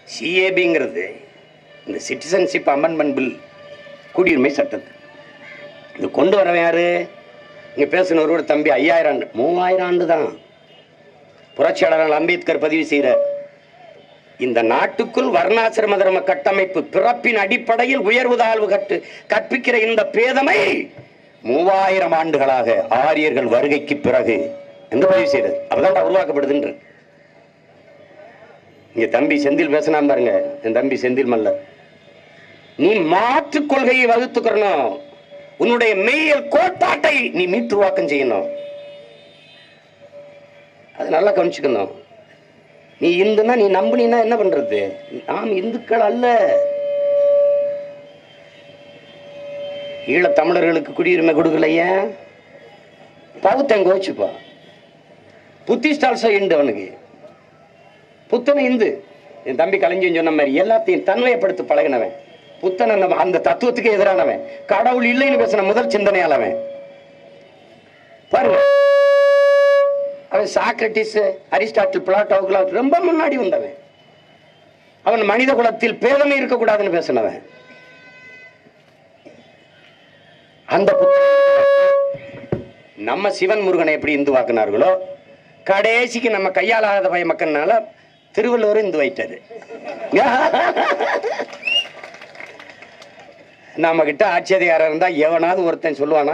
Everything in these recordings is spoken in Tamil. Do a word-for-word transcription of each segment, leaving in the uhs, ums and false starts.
சிஏபிங்கிறது இந்த சிட்டிசன்ஷிப் அமெண்ட்மெண்ட் பில், குடியுரிமை சட்டத்தை இது கொண்டு வரவன் யாரு? இங்க பேசினவரோட தம்பி ஐயாயிரம் ஆண்டு மூவாயிரம் ஆண்டு தான் புரட்சியாளர் அம்பேத்கர் பதிவு செய்யற இந்த நாட்டுக்குள் வர்ணாசிரம தர்ம கட்டமைப்பு பிறப்பின் அடிப்படையில் உயர்வு தாழ்வு கட்டு கற்பிக்கிற இந்த பேதமை மூவாயிரம் ஆண்டுகளாக ஆரியர்கள் வருகைக்கு பிறகு எந்த பதிவு செய்யறது அப்பதான் உருவாக்கப்படுதுன்ற. இங்க தம்பி செந்தில் பேசினா பாருங்க, என் தம்பி செந்தில் மல்லர், நீ மாற்று கொள்கையை வகுத்துக்கணும், உன்னுடைய மெய்யல் கோட்பாட்டை நீ மீட்டுருவாக்கம் செய்யணும். அது நல்லா கவனிச்சுக்கணும். நீ இந்துன்னா நீ நம்பினா என்ன பண்றது? நாம் இந்துக்கள் அல்ல. ஈழ தமிழர்களுக்கு குடியுரிமை கொடுக்கலைய பௌத்தன் கோச்சுப்பா. Buddhist also Hindu. அவனுக்கு புத்தனை இந்து. என் தம்பி கலைஞன் சொன்ன மாதிரி எல்லாத்தையும் தன்மையப்படுத்தி பழகினவன் புத்தன். அந்த தத்துவத்துக்கு எதிரானவன், கடவுள் இல்லைன்னு பேசின முதல் சிந்தனையாளவன் பாருங்க. அவன் சாக்ரட்டிஸ், அரிஸ்டாட்டில், பிளாட்டோவுக்கு ரொம்ப முன்னாடி வந்தவன். அவன் மனித குலத்தில் பேதமை இருக்கக்கூடாதுன்னு பேசினவன். அந்த நம்ம சிவன் முருகனை எப்படி இந்துவாக்குனார்களோ கடைசிக்கு நம்ம கையாளாத பய மக்கள்னால திருவள்ளுவர் இந்து வைத்தாரு. நம்ம கிட்ட ஆட்சி அதிகாரம் இருந்தா எவனாவது ஒருத்தன் சொல்லுவானா?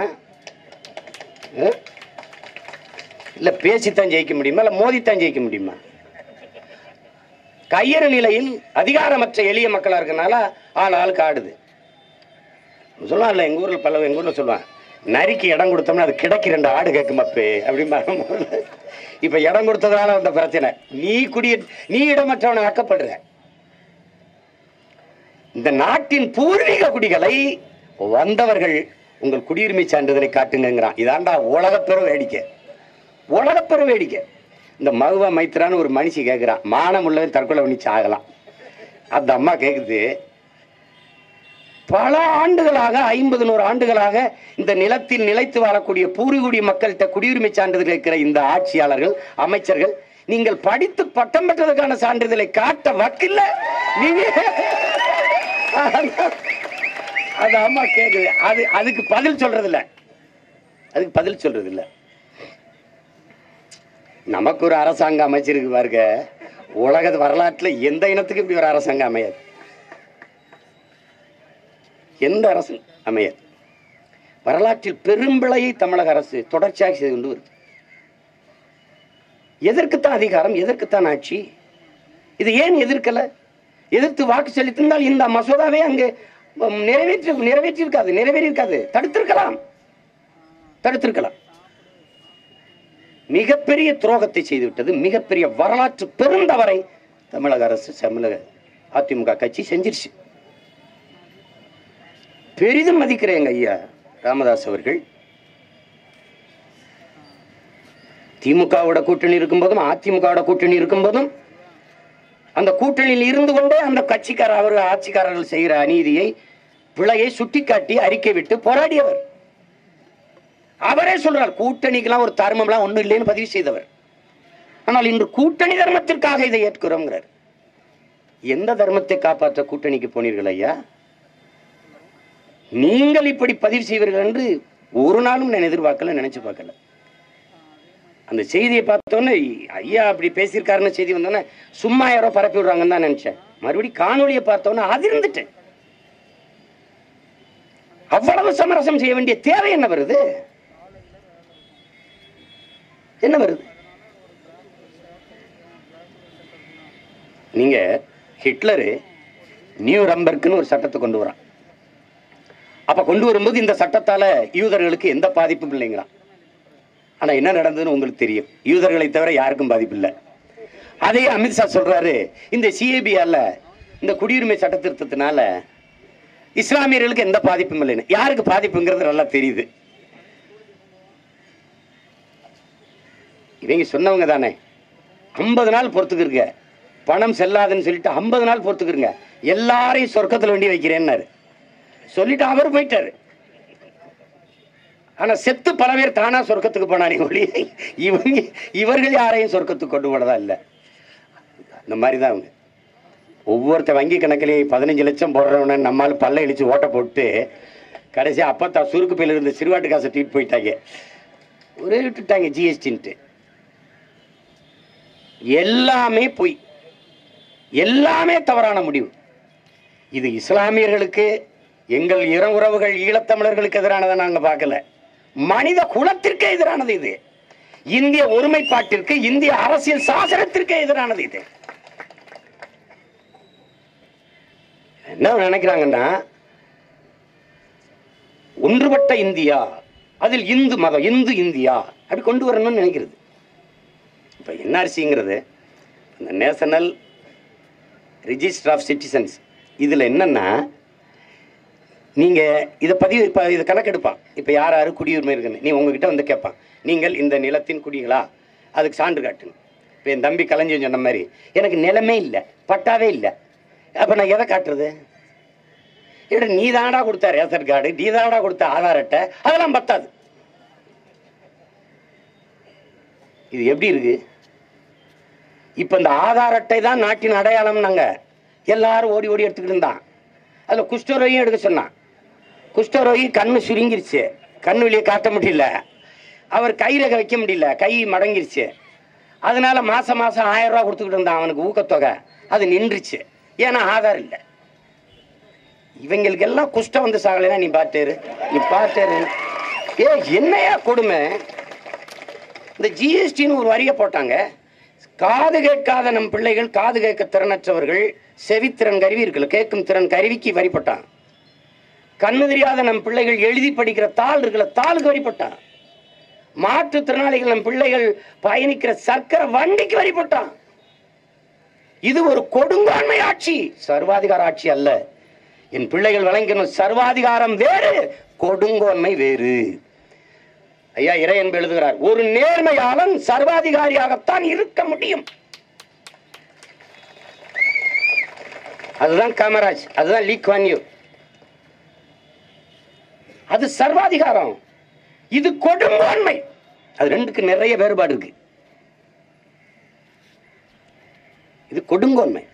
இல்ல பேசித்தான் ஜெயிக்க முடியுமா? இல்ல மோதித்தான் ஜெயிக்க முடியுமா? கையறு நிலையில் அதிகாரமற்ற எளிய மக்களா இருக்கனால ஆள் ஆளுக்கு ஆடுது. சொல்லுவான் இல்ல, எங்க ஊர்ல பல எங்க ஊர்ல சொல்லுவான், நரிக்கு இடம் கொடுத்தோம்னா அது கிடைக்க ரெண்டு ஆடு கேட்கும் அப்பே அப்படின்னு. இப்ப இடம் கொடுத்ததால வந்த பிரச்சனை. நீ குடிய நீ இடமற்றவனை ஆக்கப்படுற. இந்த நாட்டின் பூர்வீக குடிகளை வந்தவர்கள் உங்கள் குடியுரிமை சான்றிதழை காட்டுங்கிறான். இதாண்டா உலகப்பெரு வேடிக்கை, உலகப்பெரு வேடிக்கை. இந்த மகுவா மைத்ரான்னு ஒரு மனுஷி கேட்கிறான், மானம் உள்ளவன் தற்கொலை பண்ணி சாகலாம். அந்த அம்மா கேக்குது, பல ஆண்டுகளாக ஐம்பது நூறு ஆண்டுகளாக இந்த நிலத்தில் நிலைத்து வாழக்கூடிய பூர்வீகுடி மக்கள்கிட்ட குடியுரிமை சான்றிதழ் இருக்கிற இந்த ஆட்சியாளர்கள், அமைச்சர்கள், நீங்கள் படித்து பட்டம் பெற்றதற்கான சான்றிதழை காட்ட வக்கில்ல. நீங்க அது அம்மா கேக்குது. அது அதுக்கு பதில் சொல்றது இல்ல, அதுக்கு பதில் சொல்றது இல்ல. நமக்கு ஒரு அரசாங்க அமைச்சிருக்கு பாருங்க, உலக வரலாற்றுல எந்த இனத்துக்கு இப்படி ஒரு அரசாங்கம் அமையாது, எந்த அரசு அமையாது. வரலாற்றில் பெரும்பிழையை தமிழக அரசு தொடர்ச்சியாக செய்து கொண்டு வருது. எதற்குத்தான் அதிகாரம், எதற்குத்தான் ஆட்சி? இது ஏன் எதிர்க்கல? எதிர்த்து வாக்கு செலுத்தினால் இந்த மசோதாவே அங்கு நிறைவேற்றி நிறைவேற்றிருக்காது நிறைவேறியிருக்காது தடுத்திருக்கலாம் தடுத்திருக்கலாம் மிகப்பெரிய துரோகத்தை செய்துவிட்டது. மிகப்பெரிய வரலாற்று பெருந்தவரை தமிழக அரசு, தமிழக அதிமுக கட்சி செஞ்சிருச்சு. பெரிதும் மதிக்கிறேங்க ஐயா ராமதாஸ் அவர்கள். திமுகவோட கூட்டணி இருக்கும் போதும் அதிமுகவோட கூட்டணி இருக்கும் போதும் அந்த கூட்டணியில் இருந்து கொண்டே அந்த கட்சிக்கார அவர் ஆட்சிக்காரர்கள் செய்கிற அநீதியை, பிழையை சுட்டிக்காட்டி அறிக்கை விட்டு போராடியவர். அவரே சொல்றார், கூட்டணிக்கெல்லாம் ஒரு தர்மம்லாம் ஒண்ணும் இல்லைன்னு பதிவு செய்தவர். ஆனால் இன்று கூட்டணி தர்மத்திற்காக இதை ஏற்கிறோங்கிறார். எந்த தர்மத்தை காப்பாற்ற கூட்டணிக்கு போனீர்கள் ஐயா? நீங்கள் இப்படி பதிவு செய்வீர்கள் என்று ஒரு நாளும் நான் எதிர்பார்க்கல, நினைச்சு பார்க்கல. அந்த செய்தியை பார்த்தோன்னே ஐயா அப்படி பேசியிருக்காருன்னு செய்தி வந்தோன்னே சும்மா யாரோ பரப்பி விடுறாங்கன்னு தான் நினைச்சேன். மறுபடியும் காணொலியை பார்த்தோன்னே அதிர்ந்துட்டேன். அவ்வளவு சமரசம் செய்ய வேண்டிய தேவை என்ன வருது? என்ன வருது? நீங்க ஹிட்லரு நியூ ரம்பர்க்குன்னு ஒரு சட்டத்தை கொண்டு வரான். அப்ப கொண்டு வரும்போது இந்த சட்டத்தால யூதர்களுக்கு எந்த பாதிப்பும் இல்லைங்கிறான். ஆனா என்ன நடந்ததுன்னு உங்களுக்கு தெரியும். யூதர்களை தவிர யாருக்கும் பாதிப்பு இல்லை. அதே அமித்ஷா சொல்றாரு, இந்த சிஏபியால இந்த குடியுரிமை சட்ட திருத்தத்தினால இஸ்லாமியர்களுக்கு எந்த பாதிப்பும் இல்லைன்னு. யாருக்கு பாதிப்புங்கிறது நல்லா தெரியுது. இவங்க சொன்னவங்க தானே. ஐம்பது நாள் பொறுத்துக்கிருங்க, பணம் செல்லாதுன்னு சொல்லிட்டு ஐம்பது நாள் பொறுத்துக்கிருங்க, எல்லாரையும் சொர்க்கத்தில் வேண்டி வைக்கிறேன்னாரு. சொல்லிட்டு அவர் போயிட்டாரு. ஆனா செத்து பல பேர் தானா சொர்க்கத்துக்கு போனானே ஒளி இவங்க இவர்கள் யாரையும் சொர்க்கத்துக்கு கொண்டு போனதா இல்லை. இந்த மாதிரிதான் அவங்க ஒவ்வொருத்த வங்கி கணக்கிலேயே பதினஞ்சு லட்சம் போடுறவன நம்மால் பல்ல இழிச்சு ஓட்ட போட்டு கடைசி அப்பத்தா சுருக்கு பையில இருந்த சிறுவாட்டு காசை தூக்கிட்டு போயிட்டாங்க, ஒரே விட்டுட்டாங்க ஜிஎஸ்டின்ட்டு. எல்லாமே பொய், எல்லாமே தவறான முடிவு. இது இஸ்லாமியர்களுக்கு, எங்கள் இற உறவுகள் ஈழத்தமிழர்களுக்கு எதிரானதை நாங்கள் பார்க்கல, மனித குலத்திற்கே எதிரானது இது. இந்திய ஒருமைப்பாட்டிற்கு, இந்திய அரசியல் சாசனத்திற்கே எதிரானது இது. என்ன நினைக்கிறாங்கன்னா, ஒன்றுபட்ட இந்தியா, அதில் இந்து மதம், இந்து இந்தியா அப்படி கொண்டு வரணும்னு நினைக்கிறது. இப்போ என்ஆர்சிங்கிறது இந்த நேஷனல் ரிஜிஸ்டர் ஆஃப் சிட்டிசன்ஸ், இதில் என்னன்னா நீங்கள் இதை பதிவு, இப்போ இதை கணக்கெடுப்பான். இப்போ யார் யார் குடியுரிமை இருக்குன்னு நீ உங்ககிட்ட வந்து கேட்பான், நீங்கள் இந்த நிலத்தின் குடிகளா, அதுக்கு சான்று காட்டுங்க. இப்போ என் தம்பி கலைஞன் சொன்ன மாதிரி எனக்கு நிலமே இல்லை, பட்டாவே இல்லை, அப்போ நான் எதை காட்டுறது? இல்லை நீ தானடா கொடுத்த ரேஷன் கார்டு, நீ தானடா கொடுத்த ஆதார் அட்டை, அதெல்லாம் பத்தாது. இது எப்படி இருக்கு? இப்போ இந்த ஆதார் அட்டை தான் நாட்டின் அடையாளம். நாங்கள் எல்லாரும் ஓடி ஓடி எடுத்துக்கிட்டு இருந்தான். அதில் குஷ்டரோகியும் எடுக்க சொன்னான். குஷ்டரோகி கண்ணு சுருங்கிருச்சு, கண்ணு வெளியே காட்ட முடியல, அவர் கைரேகை வைக்க முடியல, கை மடங்கிருச்சு. அதனால மாசம் மாசம் ஆயிரம் ரூபா கொடுத்துக்கிட்டு இருந்தான் அவனுக்கு ஊக்கத்தொகை, அது நின்றுச்சு. ஏன்னா ஆதார் இல்லை. இவங்களுக்கு எல்லாம் குஷ்டம் வந்து சாகலைன்னா நீ பாட்டேரு, நீ பாட்டேரு. ஏ என்னையா கொடுமை! இந்த ஜிஎஸ்டின்னு ஒரு வரியை போட்டாங்க. காது கேட்காத நம் பிள்ளைகள், காது கேட்க திறனற்றவர்கள், செவித்திறன் கருவி இருக்குல்ல, கேட்கும் திறன் கருவிக்கு வரி போட்டான். கண்ணு தெரியாத நம் பிள்ளைகள் எழுதி படிக்கிற தாள் இருக்குல்ல, தாளுக்கு வரி போட்டான். மாற்றுத்திறனாளிகள் நம் பிள்ளைகள் பயணிக்கிற சர்க்கரை வண்டிக்கு வரி போட்டான். இது ஒரு கொடுங்கோன்மை ஆட்சி, சர்வாதிகார ஆட்சி அல்ல. என் பிள்ளைகள் வழங்கணும், சர்வாதிகாரம் வேறு, கொடுங்கோன்மை வேறு. ஐயா இறையன்பு எழுதுகிறார், ஒரு நேர்மையாளன் சர்வாதிகாரியாகத்தான் இருக்க முடியும். அதுதான் காமராஜ், அதுதான் லீ குவான் யூ. அது சர்வாதிகாரம், இது கொடுங்கோன்மை. அது ரெண்டுக்கு நிறைய வேறுபாடு இருக்கு. இது கொடுங்கோன்மை.